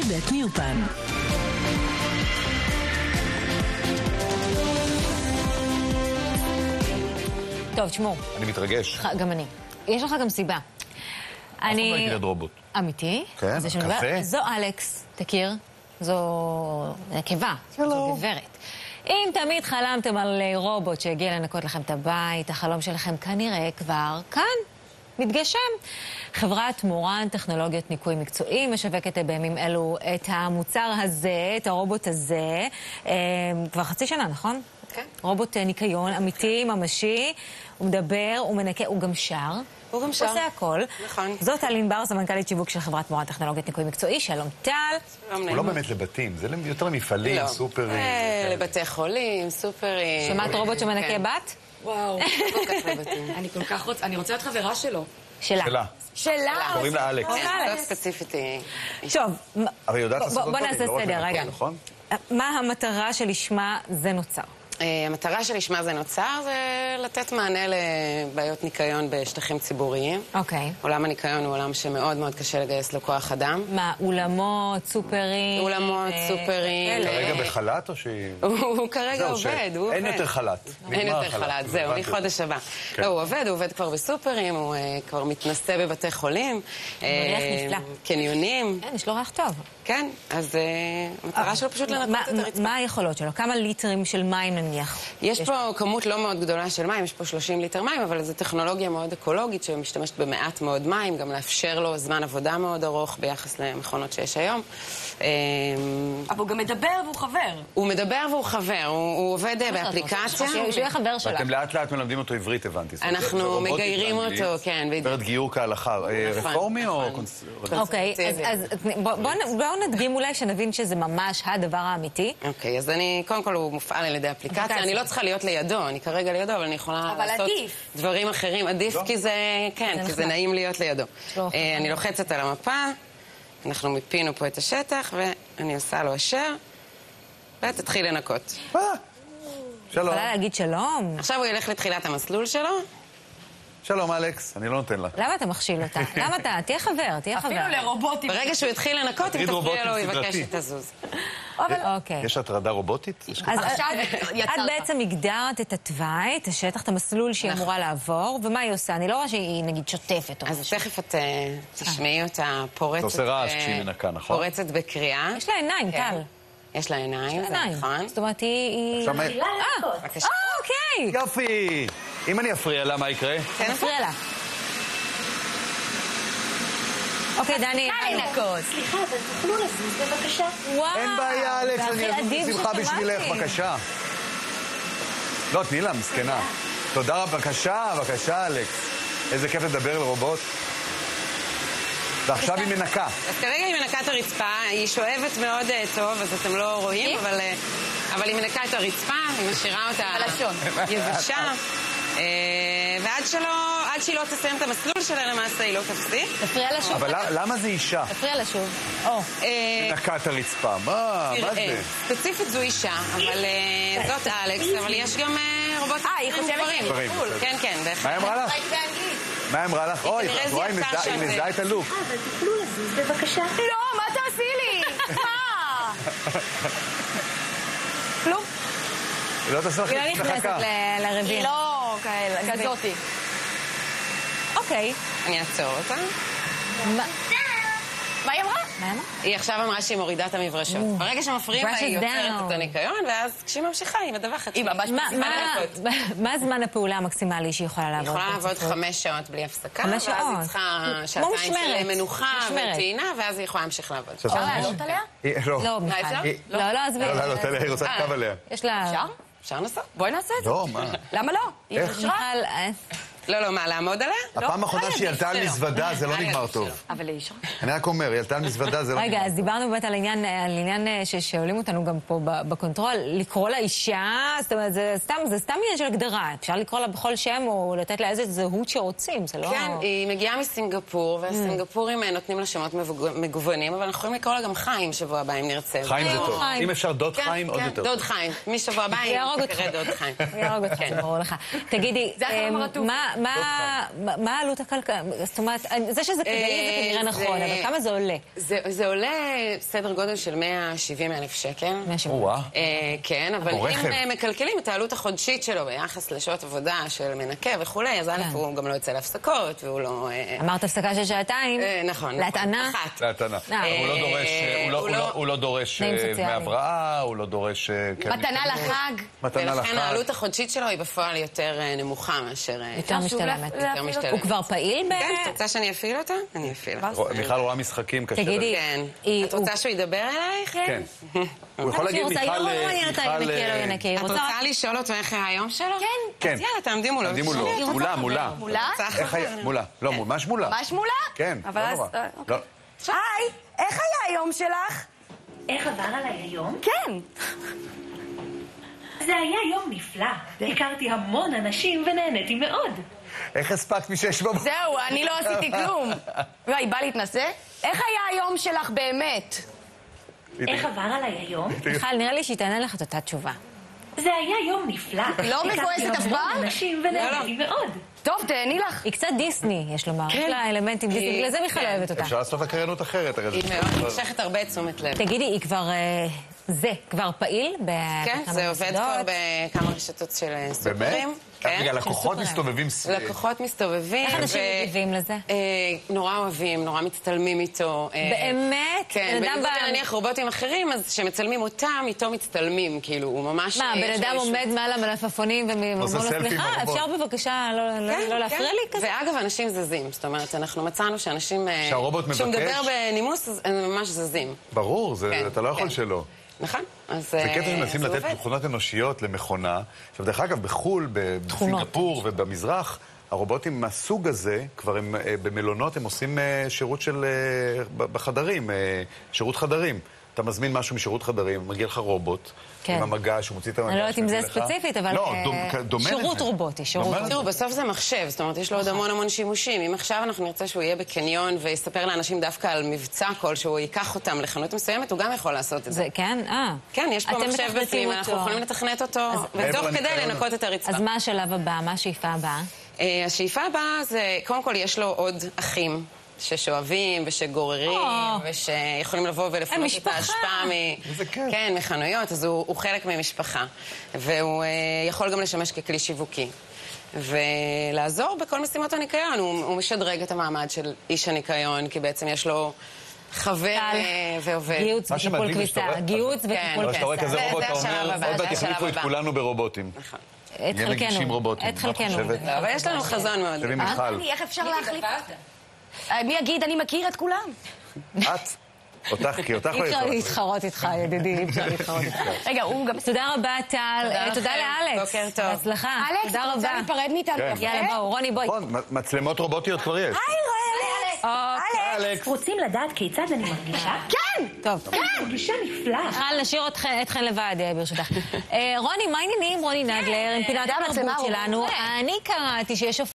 בבית מיופן. טוב, תשמעו. אני מתרגש. גם אני. יש לך גם סיבה. אף אחד לא ילד רובוט. אמיתי? כן, קפה. זו אלכס, תכיר? זו נקבה. זו גברת. אם תמיד חלמתם על רובוט שהגיע לנקות לכם את הבית, החלום שלכם כנראה כבר כאן. מתגשם. חברת מורן טכנולוגיות ניקוי מקצועי משווקת בימים אלו את המוצר הזה, את הרובוט הזה, כבר חצי שנה, נכון? כן. רובוט ניקיון אמיתי, ממשי, הוא מדבר, הוא מנקה, הוא גם שר. הוא גם שר. הוא עושה הכל. נכון. זאת טל ענבר, סמנכ"לית שיווק של חברת מורן טכנולוגיות ניקוי מקצועי. שלום טל. הוא לא באמת לבתים, זה יותר מפעלים, סופרים. לבתי חולים, סופרים. שמעת רובוט שמנקה בת? וואו, כל כך לבתים. אני כל כך רוצה, אני רוצה להיות חברה שלו. שלה. שלה. קוראים לה אלכס. לא ספציפית. טוב, היא יודעת לעשות בוא נעשה סדר, רגע. נכון? מה המטרה שלשמה זה נוצר? המטרה שלשמה זה נוצר זה לתת מענה לבעיות ניקיון בשטחים ציבוריים. אוקיי. עולם הניקיון הוא עולם שמאוד מאוד קשה לגייס לו כוח אדם. מה, אולמות, סופרים? אולמות, סופרים. כרגע בחל"ת או שהיא... הוא כרגע עובד, הוא עובד. אין יותר חל"ת. אין יותר חל"ת, זהו, מחודש הבא. לא, הוא עובד כבר בסופרים, הוא כבר מתנסה בבתי חולים. ריח נפלא. קניונים. כן, יש לו ריח טוב. כן, אז המטרה שלו פשוט לנקות את הרצפה. מה היכולות שלו? כמה ליטרים של מים נניח? יש פה כמות לא מאוד גדולה של מים, יש פה 30 ליטר מים, אבל זו טכנולוגיה מאוד אקולוגית שמשתמשת במעט מאוד מים, גם לאפשר לו זמן עבודה מאוד ארוך ביחס למכונות שיש היום. אבל הוא גם מדבר והוא חבר. הוא מדבר והוא חבר, הוא עובד באפליקציה. שהוא יהיה חבר שלה. ואתם לאט לאט מלמדים אותו עברית, הבנתי. אנחנו מגיירים אותו, כן, בדיוק. עברת גיור כהלכה. רפורמי או... אוקיי, אז בואו נדגים אולי שנבין שזה ממש הדבר האמיתי. אוקיי, אז קודם כל הוא מופעל על ידי אפליקציה. אני לא צריכה להיות לידו, אני כרגע לידו, אבל אני יכולה לעשות דברים אחרים. עדיף כי זה, כן, כי זה נעים להיות לידו. אני לוחצת על המפה, אנחנו מיפינו פה את השטח, ואני עושה לו אשר, ותתחיל לנקות. שלום. יכולה להגיד שלום? עכשיו הוא ילך לתחילת המסלול שלו. שלום, אלכס, אני לא נותן לך. למה אתה מכשיל אותה? למה אתה? תהיה חבר, תהיה חבר. אפילו לרובוטים. ברגע שהוא יתחיל לנקות, אם תפריע לו, הוא יבקש שתזוז. אוקיי. יש הטרדה רובוטית? אז את בעצם הגדרת את התוואי, את השטח, את המסלול שהיא אמורה לעבור, ומה היא עושה? אני לא רואה שהיא נגיד שוטפת או משהו. אז תכף את תשמעי אותה פורצת... אתה עושה רעש כשהיא מנקה, נכון? פורצת בקריאה. יש לה עיניים, טל. יש לה עיניים, זה נכון. זאת אומרת, היא... בבקשה. אוקיי. יופי! אם אני אפריע לה, מה יקרה? כן, אפריע לה. אוקיי, דני. סליחה, אבל תוכלו לזוז בבקשה? וואו. אין בעיה, אלכס, אני אזוז בשמחה בשבילך, בבקשה. לא, תני לה, מסכנה. תודה רבה, בבקשה, אלכס. איזה כיף לדבר על רובוט. ועכשיו היא מנקה. אז כרגע היא מנקה את הרצפה, היא שואבת מאוד טוב, אז אתם לא רואים, אבל היא מנקה את הרצפה, היא משאירה אותה יבשה. ועד שהיא לא תסיים את המסלול שלה, למעשה היא לא תפסיק. תפריע לה שוב. אבל למה זה אישה? תפריע לה שוב. מנקה את הרצפה, מה זה? ספציפית זו אישה, אבל זאת אלכס, אבל יש גם רובוטים גברים. כן, כן, בהחלט. מה היא אמרה לך? מה היא אמרה לך? אוי, היא מזהה את הלוק. אבל תוכלו לזוז בבקשה? לא, מה תעשי לי? כלום. היא לא תעשה לך היא לא נכנסת לרביעי. לא, כאלה, כזאתי. אוקיי. אני אעצור אותה. מה היא אמרה? היא עכשיו אמרה שהיא מורידה את המברשות. ברגע שמפריעים לה, היא יוצרת את הניקיון, ואז כשהיא ממשיכה, היא מדווחת. היא ממש מה זמן הפעולה המקסימלי שהיא יכולה לעבוד? היא יכולה לעבוד 5 שעות בלי הפסקה, 5 ואז שעות. היא צריכה שעתיים של מנוחה וטעינה, ואז היא יכולה להמשיך לעבוד. אפשר לעלות עליה? לא, מיכל. לא, עזבי. לא, היא רוצה לקו עליה. יש לה... אפשר? אפשר לנסות? בואי נעשה את זה. לא, מה? למה לא? מיכל... לא, מה, לעמוד עליה? הפעם האחרונה שהיא עלתה על מזוודה, זה לא נגמר טוב. אבל היא אישה. אני רק אומר, היא עלתה על מזוודה, זה לא נגמר. רגע, אז דיברנו באמת על עניין ששואלים אותנו גם פה בקונטרול, לקרוא לה אישה, זאת אומרת, זה סתם עניין של הגדרה. אפשר לקרוא לה בכל שם או לתת לה איזה זהות שרוצים, זה לא... כן, היא מגיעה מסינגפור, והסינגפורים נותנים לה שמות מגוונים, אבל אנחנו יכולים לקרוא לה גם חיים שבוע הבא, אם נרצה. חיים זה טוב. אם אפשר דוד חיים, עוד יותר טוב. דוד חיים. משבוע הבא היא תקרא דוד חיים. יהרוג אותך, זה ברור לך. תגידי, מה העלות הכלכלית? זאת אומרת, זה שזה כדאי זה כנראה נכון, אבל כמה זה עולה? זה עולה סדר גודל של 170,000 שקל. 170,000. כן, אבל אם מקלקלים את העלות החודשית שלו ביחס לשעות עבודה של מנקה וכולי, אז א' הוא גם לא יוצא להפסקות, והוא לא... אמרת הפסקה של שעתיים? נכון. להטענה? אחת. להטענה. הוא לא דורש דמי הבראה, הוא לא דורש... מתנה לחג. ולכן העלות החודשית שלו היא בפועל יותר נמוכה מאשר... יותר משתלמת. הוא כבר פעיל ב... כן, את רוצה שאני אפעיל אותה? אני אפעיל. מיכל רואה משחקים קשה. תגידי, את רוצה שהוא ידבר אלייך? כן. הוא יכול להגיד מיכל... את רוצה לשאול אותו איך היה היום שלו? כן. אז יאללה, תעמדי מולו. תעמדי מולו. מולה. מולה? מולה. לא, ממש מולה. ממש מולה? כן, לא נורא. היי, איך היה היום שלך? איך עבר עליי היום? כן. זה היה יום נפלא. הכרתי המון אנשים ונהניתי מאוד. איך הספקת משש בבוקר? זהו, אני לא עשיתי כלום. והיא באה להתנסה? איך היה היום שלך באמת? איך עבר עליי היום? מיכל, נראה לי שהיא תענה לך את אותה תשובה. זה היה יום נפלא. לא מבואסת אף פעם? הכרתי המון אנשים ונהניתי מאוד. טוב, תהני לך. היא קצת דיסני, יש לומר. יש לה אלמנטים דיסני, בגלל זה מיכל אוהבת אותה. אפשר לעשות לה קריינות אחרת. היא מאוד נמשכת הרבה תשומת לב. תגידי, היא כבר... זה כבר פעיל? כן, זה עובד כבר בכמה רשתות של סופרים. רגע, לקוחות מסתובבים... לקוחות מסתובבים. איך אנשים מגיבים לזה? נורא אוהבים, נורא מצטלמים איתו. באמת? כן, בניגוד להניח רובוטים אחרים, אז שמצלמים אותם, איתו מצטלמים, כאילו, הוא ממש... מה, בן אדם עומד מעל המלפפונים ואומר לו, סליחה, אפשר בבקשה לא להפריע לי כזה? ואגב, אנשים זזים. זאת אומרת, אנחנו מצאנו שאנשים... שהרובוט מבקש? שהוא מדבר בנימוס, אז הם ממש זזים. ברור, אתה לא יכול שלא. נכון, אז זה קטע שמנסים לתת תכונות אנושיות למכונה. עכשיו, דרך אגב, בחול, בסינגפור ובמזרח, הרובוטים מהסוג הזה, כבר הם במלונות, הם עושים שירות של... בחדרים, שירות חדרים. אתה מזמין משהו משירות חדרים, מגיע לך רובוט, עם המגע, שהוא מוציא את המגע. אני לא יודעת אם זה ספציפית, אבל... לא, דומה לזה. שירות רובוטי, שירות. תראו, בסוף זה מחשב, זאת אומרת, יש לו עוד המון שימושים. אם עכשיו אנחנו נרצה שהוא יהיה בקניון ויספר לאנשים דווקא על מבצע כלשהו, ייקח אותם לחנות מסוימת, הוא גם יכול לעשות את זה. כן? כן, יש פה מחשב בפנים, אנחנו יכולים לתכנת אותו, ותוך כדי לנקות את הרצפה. אז מה השלב הבא? מה השאיפה הבאה? השאיפה הבאה זה, קודם כל, יש לו עוד אחים. ששואבים ושגוררים ושיכולים לבוא ולפנות את ההשפעה מחנויות, אז הוא חלק ממשפחה והוא יכול גם לשמש ככלי שיווקי ולעזור בכל משימות הניקיון. הוא משדרג את המעמד של איש הניקיון כי בעצם יש לו חבר ועובד. גיוץ וטיפול כביסה. גיוץ וטיפול כביסה. אתה רואה כזה רובוט, אתה אומר, עוד מעט יחליפו את כולנו ברובוטים. נכון. את חלקנו. את חלקנו. אבל יש לנו חזון מאוד. איך אפשר להחליף? מי יגיד, אני מכיר את כולם. את? אותך, כי אותך לא יכולה. אי אפשר להתחרות איתך, ידידי, אי אפשר להתחרות איתך. רגע, הוא גם... תודה רבה, טל. תודה לאלכס. בוקר טוב. בהצלחה. אלכס, אתה רוצה להיפרד מאיתנו? יאללה, בואו, רוני, בואי. מצלמות רובוטיות כבר יש. היי, אלכס. רוצים לדעת כיצד אני מרגישה? כן! טוב. אני מרגישה נפלא. נשאיר אתכן לבד, ברשותך. רוני, מה העניינים? רוני נדלר, עם פינת התרבות שלנו. אני קראתי שיש